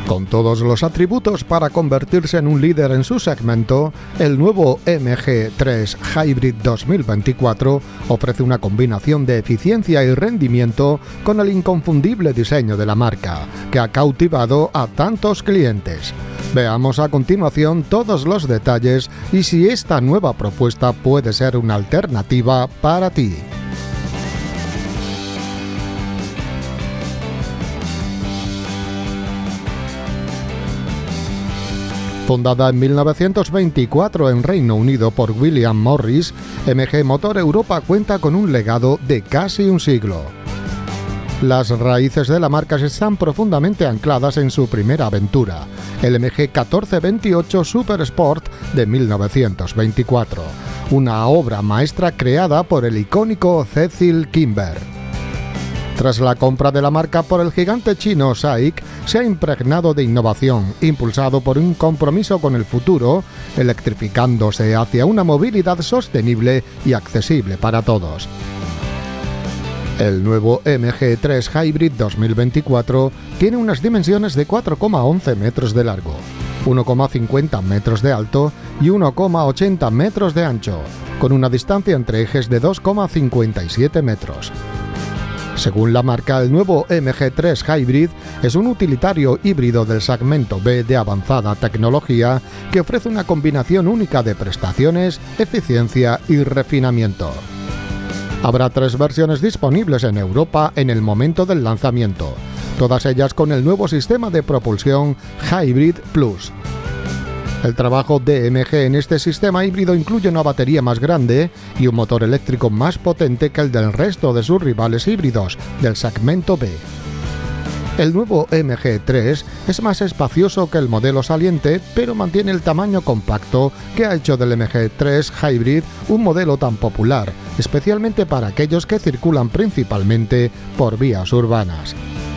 Con todos los atributos para convertirse en un líder en su segmento, el nuevo MG3 Hybrid 2024 ofrece una combinación de eficiencia y rendimiento con el inconfundible diseño de la marca, que ha cautivado a tantos clientes. Veamos a continuación todos los detalles y si esta nueva propuesta puede ser una alternativa para ti. Fundada en 1924 en Reino Unido por William Morris, MG Motor Europa cuenta con un legado de casi un siglo. Las raíces de la marca están profundamente ancladas en su primera aventura, el MG 1428 Super Sport de 1924, una obra maestra creada por el icónico Cecil Kimber. Tras la compra de la marca por el gigante chino SAIC, se ha impregnado de innovación, impulsado por un compromiso con el futuro, electrificándose hacia una movilidad sostenible y accesible para todos. El nuevo MG3 Hybrid 2024 tiene unas dimensiones de 4,11 metros de largo, 1,50 metros de alto y 1,80 metros de ancho, con una distancia entre ejes de 2,57 metros. Según la marca, el nuevo MG3 Hybrid es un utilitario híbrido del segmento B de avanzada tecnología que ofrece una combinación única de prestaciones, eficiencia y refinamiento. Habrá 3 versiones disponibles en Europa en el momento del lanzamiento, todas ellas con el nuevo sistema de propulsión Hybrid Plus. El trabajo de MG en este sistema híbrido incluye una batería más grande y un motor eléctrico más potente que el del resto de sus rivales híbridos del segmento B. El nuevo MG3 es más espacioso que el modelo saliente, pero mantiene el tamaño compacto que ha hecho del MG3 Hybrid un modelo tan popular, especialmente para aquellos que circulan principalmente por vías urbanas.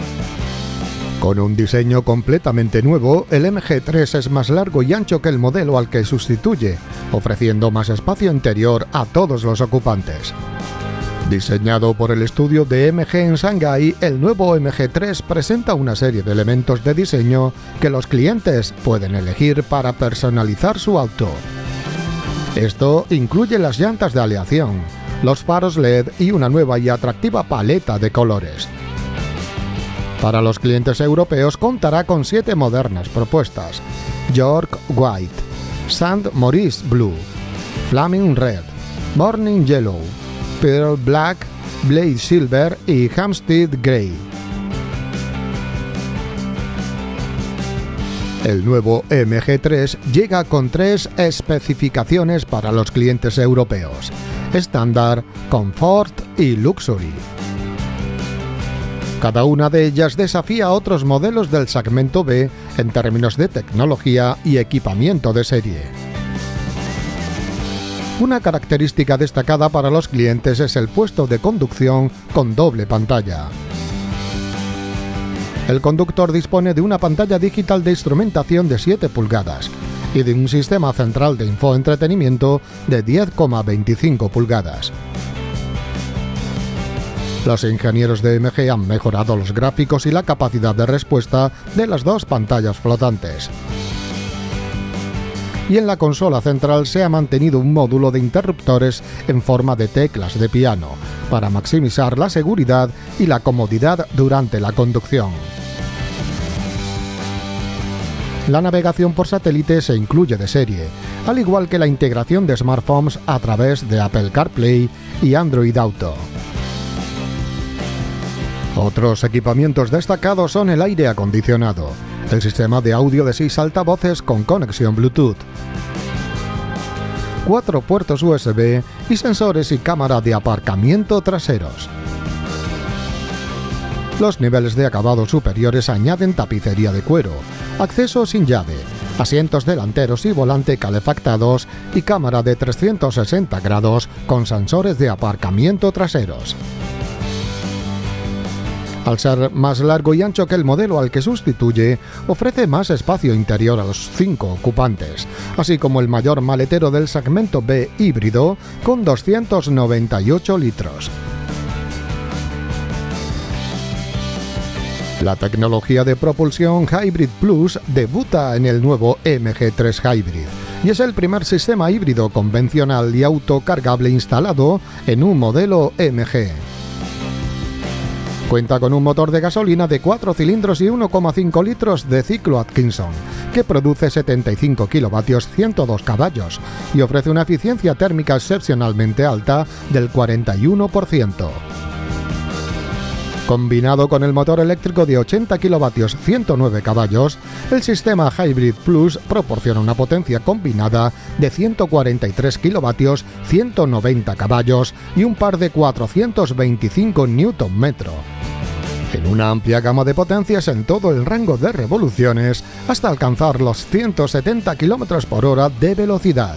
Con un diseño completamente nuevo, el MG3 es más largo y ancho que el modelo al que sustituye, ofreciendo más espacio interior a todos los ocupantes. Diseñado por el estudio de MG en Shanghái, el nuevo MG3 presenta una serie de elementos de diseño que los clientes pueden elegir para personalizar su auto. Esto incluye las llantas de aleación, los faros LED y una nueva y atractiva paleta de colores. Para los clientes europeos contará con 7 modernas propuestas: York White, St. Maurice Blue, Flaming Red, Morning Yellow, Pearl Black, Blade Silver y Hampstead Grey. El nuevo MG3 llega con 3 especificaciones para los clientes europeos: Estándar, Comfort y Luxury. Cada una de ellas desafía a otros modelos del segmento B en términos de tecnología y equipamiento de serie. Una característica destacada para los clientes es el puesto de conducción con doble pantalla. El conductor dispone de una pantalla digital de instrumentación de 7 pulgadas y de un sistema central de infoentretenimiento de 10,25 pulgadas. Los ingenieros de MG han mejorado los gráficos y la capacidad de respuesta de las 2 pantallas flotantes. Y en la consola central se ha mantenido un módulo de interruptores en forma de teclas de piano, para maximizar la seguridad y la comodidad durante la conducción. La navegación por satélite se incluye de serie, al igual que la integración de smartphones a través de Apple CarPlay y Android Auto. Otros equipamientos destacados son el aire acondicionado, el sistema de audio de 6 altavoces con conexión Bluetooth, 4 puertos USB y sensores y cámara de aparcamiento traseros. Los niveles de acabado superiores añaden tapicería de cuero, acceso sin llave, asientos delanteros y volante calefactados y cámara de 360 grados con sensores de aparcamiento traseros. Al ser más largo y ancho que el modelo al que sustituye, ofrece más espacio interior a los 5 ocupantes, así como el mayor maletero del segmento B híbrido con 298 litros. La tecnología de propulsión Hybrid Plus debuta en el nuevo MG3 Hybrid y es el primer sistema híbrido convencional y autocargable instalado en un modelo MG. Cuenta con un motor de gasolina de 4 cilindros y 1,5 litros de ciclo Atkinson, que produce 75 kilovatios, 102 caballos, y ofrece una eficiencia térmica excepcionalmente alta del 41%. Combinado con el motor eléctrico de 80 kilovatios, 109 caballos, el sistema Hybrid Plus proporciona una potencia combinada de 143 kilovatios, 190 caballos y un par de 425 Nm. En una amplia gama de potencias en todo el rango de revoluciones, hasta alcanzar los 170 km por hora de velocidad.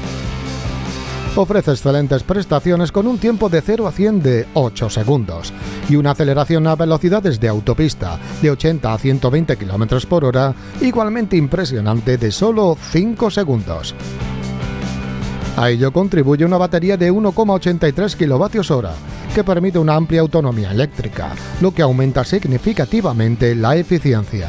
Ofrece excelentes prestaciones con un tiempo de 0 a 100 de 8 segundos y una aceleración a velocidades de autopista de 80 a 120 km por hora igualmente impresionante de solo 5 segundos. A ello contribuye una batería de 1,83 kWh, que permite una amplia autonomía eléctrica, lo que aumenta significativamente la eficiencia.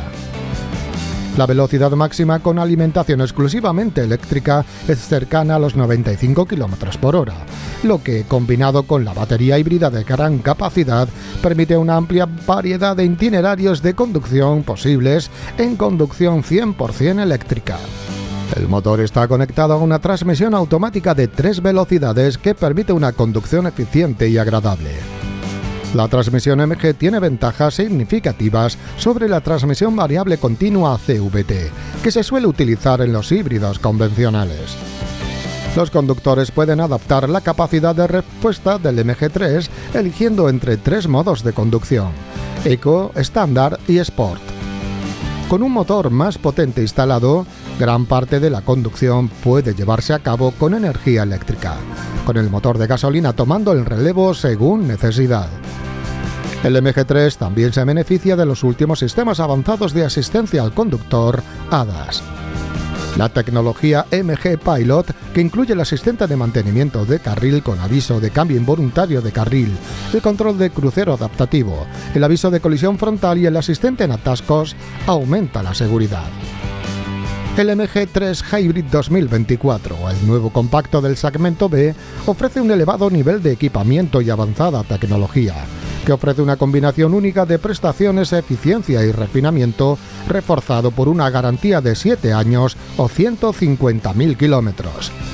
La velocidad máxima con alimentación exclusivamente eléctrica es cercana a los 95 km por hora, lo que, combinado con la batería híbrida de gran capacidad, permite una amplia variedad de itinerarios de conducción posibles en conducción 100% eléctrica. El motor está conectado a una transmisión automática de 3 velocidades que permite una conducción eficiente y agradable. La transmisión MG tiene ventajas significativas sobre la transmisión variable continua CVT, que se suele utilizar en los híbridos convencionales. Los conductores pueden adaptar la capacidad de respuesta del MG3 eligiendo entre 3 modos de conducción: Eco, Estándar y Sport. Con un motor más potente instalado, gran parte de la conducción puede llevarse a cabo con energía eléctrica, con el motor de gasolina tomando el relevo según necesidad. El MG3 también se beneficia de los últimos sistemas avanzados de asistencia al conductor ADAS. La tecnología MG Pilot, que incluye el asistente de mantenimiento de carril con aviso de cambio involuntario de carril, el control de crucero adaptativo, el aviso de colisión frontal y el asistente en atascos, aumenta la seguridad. El MG3 Hybrid 2024, el nuevo compacto del segmento B, ofrece un elevado nivel de equipamiento y avanzada tecnología, que ofrece una combinación única de prestaciones, eficiencia y refinamiento, reforzado por una garantía de 7 años o 150.000 kilómetros.